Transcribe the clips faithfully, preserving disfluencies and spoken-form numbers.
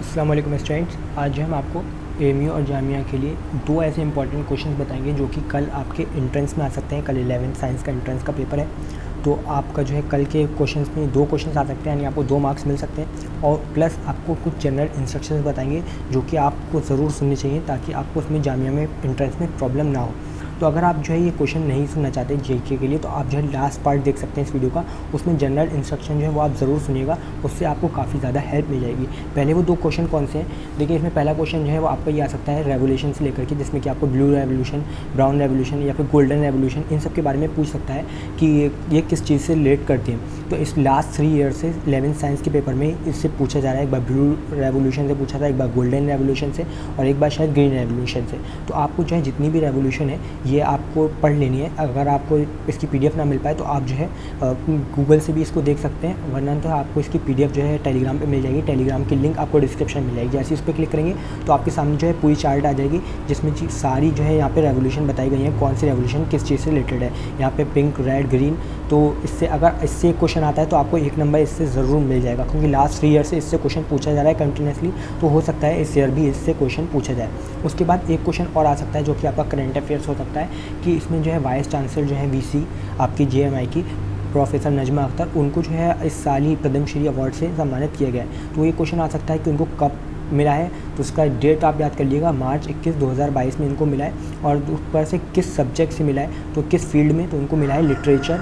अस्सलाम वालेकुम स्टूडेंट्स, आज हम आपको एएमयू और जामिया के लिए दो ऐसे इंपॉर्टेंट क्वेश्चंस बताएंगे जो कि कल आपके एंट्रेंस में आ सकते हैं। कल इलेवेंथ साइंस का एंट्रेंस का पेपर है, तो आपका जो है कल के क्वेश्चंस में दो क्वेश्चंस आ सकते हैं, यानी आपको दो मार्क्स मिल सकते हैं। और प्लस आपको कुछ जनरल इंस्ट्रक्शंस बताएंगे जो कि आपको ज़रूर सुनने चाहिए ताकि आपको उसमें जामिया में एंट्रेंस में प्रॉब्लम ना हो। तो अगर आप जो है ये क्वेश्चन नहीं सुनना चाहते जीके के लिए, तो आप जो है लास्ट पार्ट देख सकते हैं इस वीडियो का, उसमें जनरल इंस्ट्रक्शन जो है वो आप ज़रूर सुनिएगा, उससे आपको काफ़ी ज़्यादा हेल्प मिल जाएगी। पहले वो दो क्वेश्चन कौन से हैं देखिए। इसमें पहला क्वेश्चन जो है वो आपका ये आ सकता है रेवोल्यूशन से लेकर के, जिसमें कि आपको ब्लू रेवोल्यूशन, ब्राउन रेवोल्यूशन या फिर गोल्डन रेवोल्यूशन, इन सब के बारे में पूछ सकता है कि ये किस चीज़ से रिलेट करती हैं। तो इस लास्ट थ्री ईयर से इलेवेंथ साइंस के पेपर में इससे पूछा जा रहा है। एक बार ब्लू रेवोल्यूशन से पूछा था, एक बार गोल्डन रेवोल्यूशन से, और एक बार शायद ग्रीन रेवोल्यूशन से। तो आपको जो है जितनी भी रेवोल्यूशन है ये आपको पढ़ लेनी है। अगर आपको इसकी पीडीएफ ना मिल पाए तो आप जो है गूगल से भी इसको देख सकते हैं, वरना तो आपको इसकी पीडीएफ जो है टेलीग्राम पे मिल जाएगी। टेलीग्राम की लिंक आपको डिस्क्रिप्शन में मिल जाएगी। जैसे इस पर क्लिक करेंगे तो आपके सामने जो है पूरी चार्ट आ जाएगी, जिसमें सारी जो है यहाँ पे रेवोल्यूशन बताई गई है, कौन सी रेवोल्यूशन किस चीज़ से रिलेटेड है। यहाँ पे पिंक, रेड, ग्रीन। तो इससे अगर इससे एक क्वेश्चन आता है तो आपको एक नंबर इससे ज़रूर मिल जाएगा, क्योंकि लास्ट थ्री ईयर से इससे क्वेश्चन पूछा जा रहा है कंटिन्यूसली। तो हो सकता है इस ईयर भी इससे क्वेश्चन पूछा जाए। उसके बाद एक क्वेश्चन और आ सकता है जो कि आपका करंट अफेयर्स हो सकता है, कि इसमें जो है वाइस चांसलर जो है वीसी आपकी जेएमआई की प्रोफेसर नजमा अख्तर, उनको जो है इस साल ही पद्मश्री अवार्ड से सम्मानित किया गया है। तो ये क्वेश्चन आ सकता है कि उनको कब मिला है, तो उसका डेट आप याद कर लीजिएगा, मार्च इक्कीस दो हज़ार बाईस में इनको मिला है। और ऊपर से किस सब्जेक्ट से मिला है, तो किस फील्ड में, तो उनको मिला है लिटरेचर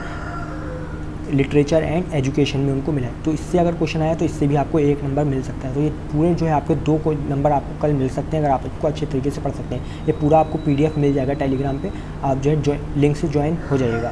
लिटरेचर एंड एजुकेशन में उनको मिला है। तो इससे अगर क्वेश्चन आया तो इससे भी आपको एक नंबर मिल सकता है। तो ये पूरे जो है आपके दो को नंबर आपको कल मिल सकते हैं अगर आप इसको अच्छे तरीके से पढ़ सकते हैं। ये पूरा आपको पीडीएफ मिल जाएगा टेलीग्राम पे, आप जो है लिंक से ज्वाइन हो जाइएगा।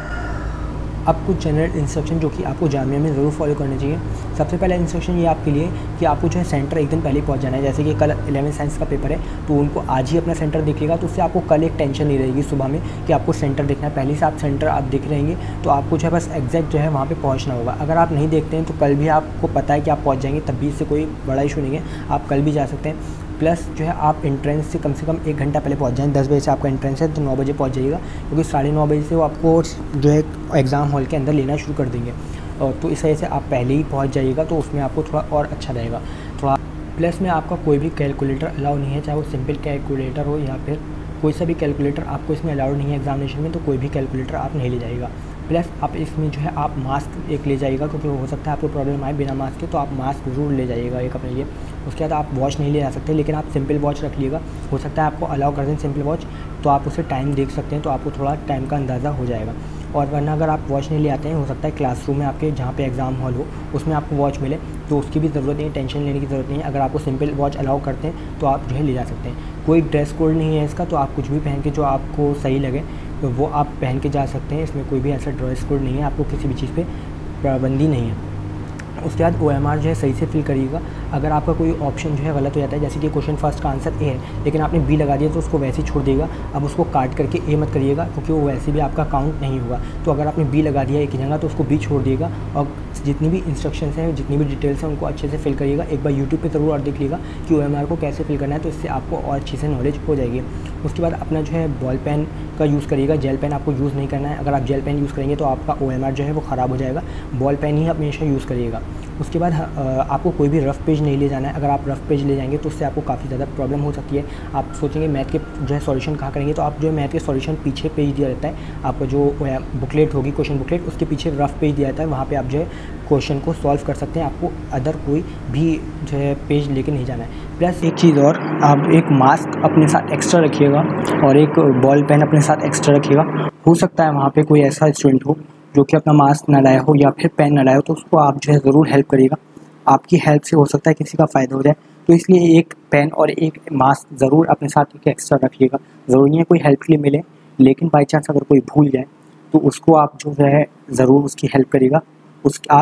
अब कुछ जनरल इंस्ट्रक्शन जो कि आपको जामिया में ज़रूर फॉलो करने चाहिए। सबसे पहला इंस्ट्रक्शन ये आपके लिए कि आपको जो है सेंटर एक दिन पहले पहुंच जाना है। जैसे कि कल इलेवेंथ साइंस का पेपर है, तो उनको आज ही अपना सेंटर देखिएगा, तो उससे आपको कल एक टेंशन नहीं रहेगी सुबह में कि आपको सेंटर देखना है। पहले से आप सेंटर आप देख रहेंगे तो आपको जो है बस एग्जैक्ट जो है वहाँ पर पहुँचना होगा। अगर आप नहीं देखते हैं तो कल भी आपको पता है कि आप पहुँच जाएंगे, तब भी इससे कोई बड़ा इशू नहीं है, आप कल भी जा सकते हैं। प्लस जो है आप एंट्रेंस से कम से कम एक घंटा पहले पहुंच जाएं। दस बजे से आपका एंट्रेंस है तो नौ बजे पहुंच जाइएगा, क्योंकि साढ़े नौ बजे से वो आपको जो है एग्ज़ाम हॉल के अंदर लेना शुरू कर देंगे। और तो इस वजह से आप पहले ही पहुंच जाइएगा, तो उसमें आपको थोड़ा और अच्छा रहेगा थोड़ा। प्लस में आपका कोई भी कैलकुलेटर अलाउ नहीं है, चाहे वो सिंपल कैलकुलेटर हो या फिर कोई सा भी कैलकुलेटर आपको इसमें अलाउड नहीं है एग्जामिनेशन में, तो कोई भी कैलकुलेटर आप नहीं ले जाइएगा। प्लस आप इसमें जो है आप मास्क एक ले जाइएगा, क्योंकि हो सकता है आपको प्रॉब्लम आए बिना मास्क के, तो आप मास्क ज़रूर ले जाइएगा एक अपने लिए। उसके बाद आप वॉच नहीं ले जा सकते, लेकिन आप सिंपल वॉच रख लीजिएगा। हो सकता है आपको अलाउ कर दें सिंपल वॉच, तो आप उससे टाइम देख सकते हैं, तो आपको थोड़ा टाइम का अंदाज़ा हो जाएगा। और वरना अगर आप वॉच नहीं ले आते हैं, हो सकता है क्लासरूम में आपके जहाँ पे एग्ज़ाम हॉल हो उसमें आपको वॉच मिले, तो उसकी भी ज़रूरत नहीं है, टेंशन लेने की ज़रूरत नहीं है। अगर आपको सिंपल वॉच अलाउ करते हैं तो आप जो है ले जा सकते हैं। कोई ड्रेस कोड नहीं है इसका, तो आप कुछ भी पहन के जो आपको सही लगे तो वो आप पहन के जा सकते हैं। इसमें कोई भी ऐसा ड्रेस कोड नहीं है, आपको किसी भी चीज़ पे पाबंदी नहीं है। उसके बाद ओ एम आर जो है सही से फिल करिएगा। अगर आपका कोई ऑप्शन जो है गलत हो जाता है, जैसे कि क्वेश्चन फर्स्ट का आंसर ए है लेकिन आपने बी लगा दिया, तो उसको वैसे ही छोड़ देगा। अब उसको काट करके ए मत करिएगा, क्योंकि वो वैसे भी आपका काउंट नहीं होगा। तो अगर आपने बी लगा दिया एक ही जगह, तो उसको बी छोड़ दिएगा। और जितनी भी इंस्ट्रक्शंस हैं, जितनी भी डिटेल्स हैं, उनको अच्छे से फिल करिएगा। एक बार यूट्यूब पे ज़रूर और देख लीजिएगा कि ओ एम आर को कैसे फिल करना है, तो इससे आपको और अच्छी से नॉलेज हो जाएगी। उसके बाद अपना जो है बॉल पेन का यूज़ करिएगा, जेल पेन आपको यूज़ नहीं करना है। अगर आप जेल पेन यूज़ करेंगे तो आपका ओ एम आर जो है वो ख़राब हो जाएगा। बॉल पेन ही हमेशा यूज़ करिएगा। उसके बाद आपको कोई भी रफ़ पेज नहीं ले जाना है। अगर आप रफ़ पेज ले जाएंगे तो उससे आपको काफ़ी ज़्यादा प्रॉब्लम हो सकती है। आप सोचेंगे मैथ के जो है सॉल्यूशन कहाँ करेंगे, तो आप जो है मैथ के सॉल्यूशन पीछे पेज दिया रहता है, आपका जो बुकलेट होगी क्वेश्चन बुकलेट, उसके पीछे रफ़ पेज दिया जाता है, वहाँ पे आप जो है क्वेश्चन को सॉल्व कर सकते हैं। आपको अदर कोई भी जो है पेज लेके नहीं जाना है। प्लस एक चीज़ और, आप एक मास्क अपने साथ एक्स्ट्रा रखिएगा और एक बॉल पेन अपने साथ एक्स्ट्रा रखिएगा। हो सकता है वहाँ पे कोई ऐसा स्टूडेंट हो जो कि अपना मास्क ना लाया हो या फिर पेन ना लाया हो, तो उसको आप जो है ज़रूर हेल्प करिएगा। आपकी हेल्प से हो सकता है किसी का फ़ायदा हो जाए, तो इसलिए एक पेन और एक मास्क ज़रूर अपने साथ एक एक्स्ट्रा रखिएगा। ज़रूरी नहीं है कोई हेल्प के लिए मिले, लेकिन बाई चांस अगर कोई भूल जाए तो उसको आप जो है ज़रूर उसकी हेल्प करिएगा। उस आप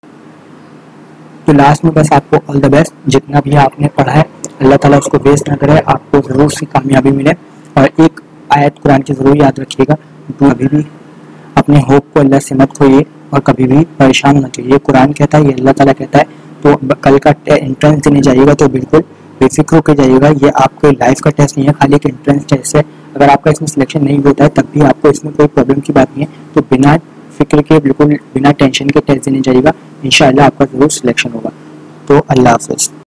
तो लास्ट में बस आपको ऑल द बेस्ट। जितना भी आपने पढ़ा है अल्लाह ताला उसको वेस्ट ना करे, आपको ज़रूर उसकी कामयाबी मिले। और एक आयत कुरान की ज़रूर याद रखिएगा, तो अभी भी अपने होप को अल्लाह से मत खोइए और कभी भी परेशान मत होइए। ये कुरान कहता है, ये अल्लाह ताला कहता है। तो कल का एंट्रेंस देने जाइएगा तो बिल्कुल बेफिक्र होकर जाइएगा। ये आपके लाइफ का टेस्ट नहीं है, खाली एक एंट्रेंस टेस्ट है। अगर आपका इसमें सिलेक्शन नहीं होता है तब भी आपको इसमें कोई प्रॉब्लम की बात नहीं है। तो बिना फिक्र के, बिल्कुल बिना टेंशन के टेस्ट देने जाइएगा, इंशाअल्लाह आपका ज़रूर सिलेक्शन होगा। तो अल्लाह हाफ़िज़।